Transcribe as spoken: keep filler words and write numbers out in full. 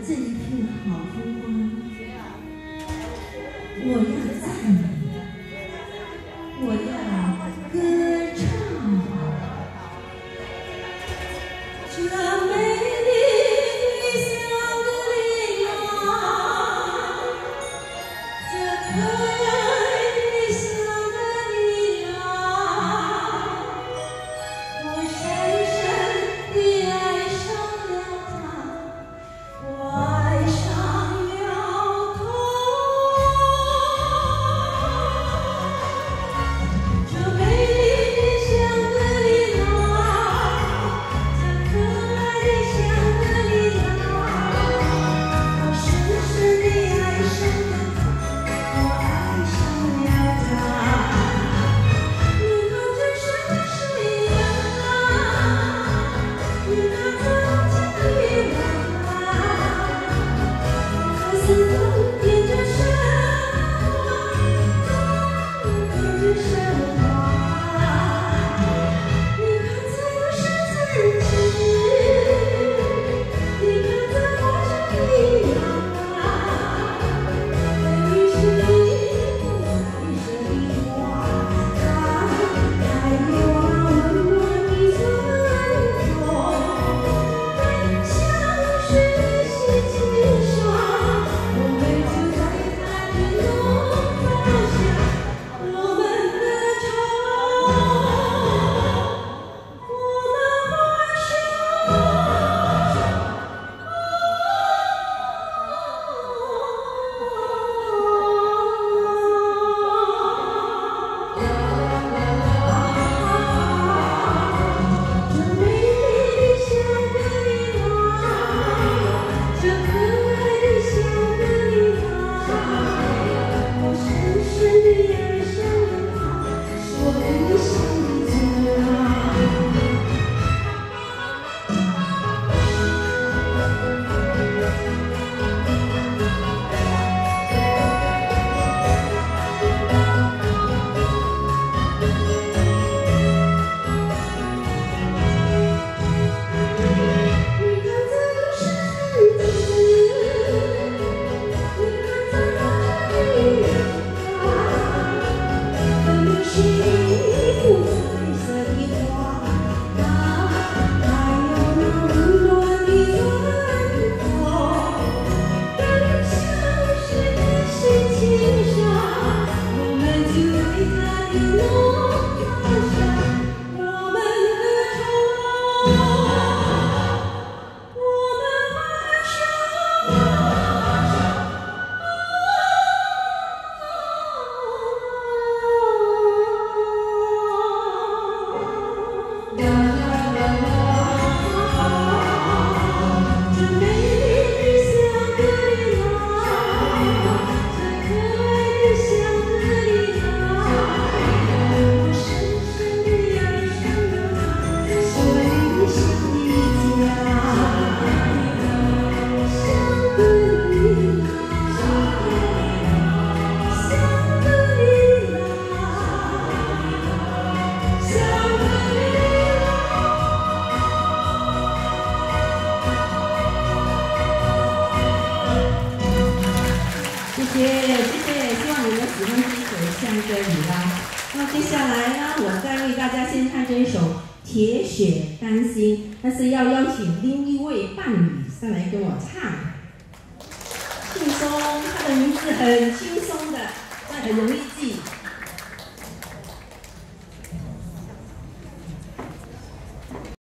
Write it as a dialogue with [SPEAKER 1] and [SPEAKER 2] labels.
[SPEAKER 1] 这一片好风光，我要赞美，我要歌唱。这美丽的香格里拉，这可爱的香格里拉，我深深地爱上了它，我爱上了它。这美丽的香格里拉，这可爱的香格里拉，我深深地爱上了它，我爱上了它。你看这山水呀，你看这景呀，可是冬天这山花，冬天这山花，你看这有山村子，你看这花城里呀，美丽是一朵彩色的花，还有那温暖的春风，在香水的溪泾上，我们就在它的浓荫下，我们歌唱，我们欢笑。这美丽的香格里拉，这可爱的香格里拉，我深深地爱上了它，是我理想的家。你看这有山村子，你看这花城里呀，分明是一幅彩色的画，还有那温暖的春风，在香水的溪泾上，我们就在它的浓荫下，我们歌唱，我们欢笑。这美丽的香格里拉，这可爱的香格里拉，我深深地爱上了它，是我理想的家。香格里拉，香格里拉，香格里拉。谢谢谢谢，希望你们喜欢这一首《香格里拉》。那接下来呢，我再为大家先唱这一首《铁血丹心》，但是要邀请另一位伴侣上来跟我唱。轻松，他的名字很轻松的，但很容易记。